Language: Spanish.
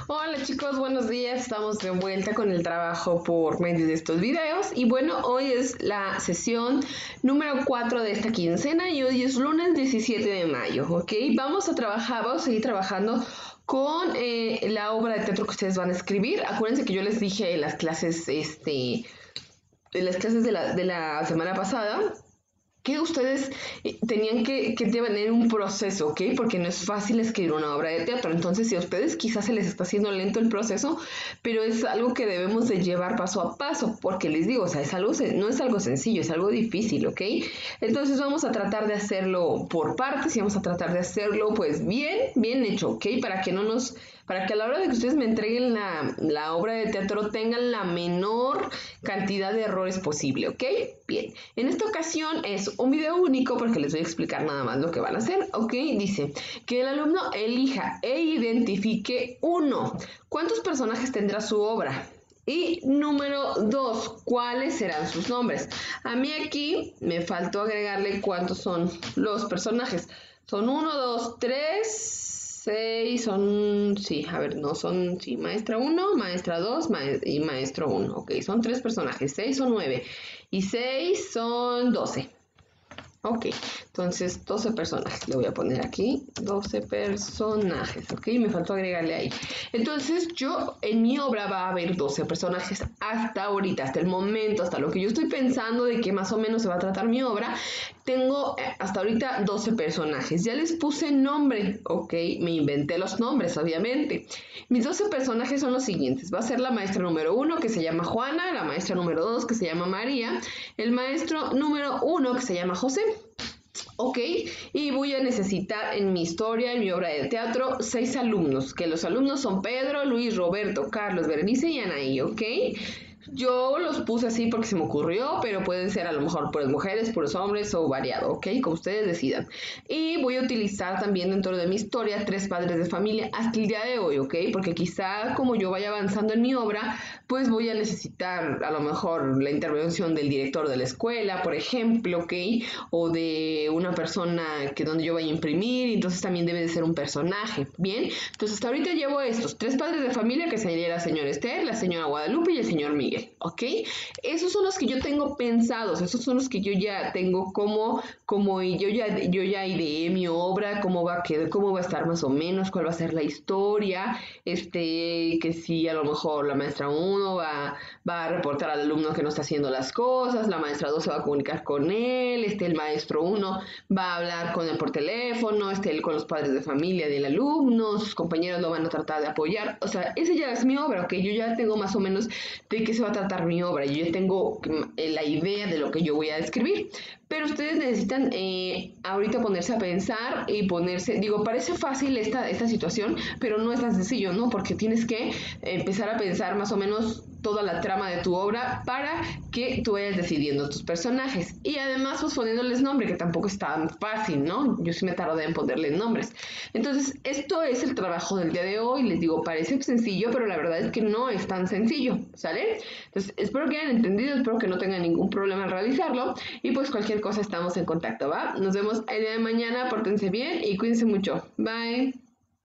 Hola chicos, buenos días. Estamos de vuelta con el trabajo por medio de estos videos. Y bueno, hoy es la sesión número 4 de esta quincena y hoy es lunes 17 de mayo, ¿ok? Vamos a seguir trabajando con la obra de teatro que ustedes van a escribir. Acuérdense que yo les dije en las clases, de la semana pasada, que ustedes tenían que tener un proceso, ¿ok? Porque no es fácil escribir una obra de teatro. Entonces, si a ustedes quizás se les está haciendo lento el proceso, pero es algo que debemos de llevar paso a paso, porque les digo, o sea, no es algo sencillo, es algo difícil, ¿ok? Entonces vamos a tratar de hacerlo por partes y vamos a tratar de hacerlo pues bien hecho, ¿ok? Para que a la hora de que ustedes me entreguen la obra de teatro tengan la menor cantidad de errores posible, ¿ok? Bien, en esta ocasión es un video único porque les voy a explicar nada más lo que van a hacer, ¿ok? Dice que el alumno elija e identifique uno. ¿Cuántos personajes tendrá su obra? Y número 2, ¿cuáles serán sus nombres? A mí aquí me faltó agregarle cuántos son los personajes. Son 1, 2, 3... 6 son, sí, a ver, no son, sí, maestra 1, maestra 2 y maestro 1, ok, son 3 personajes, 6 son 9 y 6 son 12. Ok, entonces 12 personajes, le voy a poner aquí 12 personajes, ok, me faltó agregarle ahí. Entonces yo, en mi obra va a haber 12 personajes hasta ahorita, hasta el momento, hasta lo que yo estoy pensando de que más o menos se va a tratar mi obra, tengo hasta ahorita 12 personajes. Ya les puse nombre, ok, me inventé los nombres, obviamente. Mis 12 personajes son los siguientes, va a ser la maestra número 1 que se llama Juana, la maestra número 2 que se llama María, el maestro número 1 que se llama José. Ok, y voy a necesitar en mi historia, en mi obra de teatro, 6 alumnos, que los alumnos son Pedro, Luis, Roberto, Carlos, Berenice y Anaí, ok. Yo los puse así porque se me ocurrió, pero pueden ser a lo mejor puras mujeres, puros hombres o variado, ¿ok? Como ustedes decidan. Y voy a utilizar también dentro de mi historia 3 padres de familia hasta el día de hoy, ¿ok? Porque quizá como yo vaya avanzando en mi obra, pues voy a necesitar a lo mejor la intervención del director de la escuela, por ejemplo, ¿ok? O de una persona que donde yo vaya a imprimir, entonces también debe de ser un personaje, ¿bien? Entonces hasta ahorita llevo estos 3 padres de familia, que sería la señora Esther, la señora Guadalupe y el señor Miguel. ¿Ok? Esos son los que yo tengo pensados, esos son los que yo ya tengo como yo ya ideé mi obra, cómo va a estar más o menos, cuál va a ser la historia, que si a lo mejor la maestra 1 va a reportar al alumno que no está haciendo las cosas, la maestra 2 se va a comunicar con él, el maestro 1 va a hablar con él por teléfono, él con los padres de familia del alumno, sus compañeros lo van a tratar de apoyar, o sea, esa ya es mi obra, ¿ok? Yo ya tengo más o menos de qué se va a tratar mi obra, yo ya tengo la idea de lo que yo voy a escribir, pero ustedes necesitan ahorita ponerse a pensar y parece fácil esta situación, pero no es tan sencillo, ¿no? Porque tienes que empezar a pensar más o menos toda la trama de tu obra para que tú vayas decidiendo tus personajes y además pues poniéndoles nombre, que tampoco es tan fácil, ¿no? Yo sí me tardé en ponerles nombres. Entonces, esto es el trabajo del día de hoy. Les digo, parece sencillo, pero la verdad es que no es tan sencillo, ¿sale? Entonces, espero que hayan entendido, espero que no tengan ningún problema al realizarlo y pues cualquier cosa estamos en contacto, ¿va? Nos vemos el día de mañana, pórtense bien y cuídense mucho. Bye.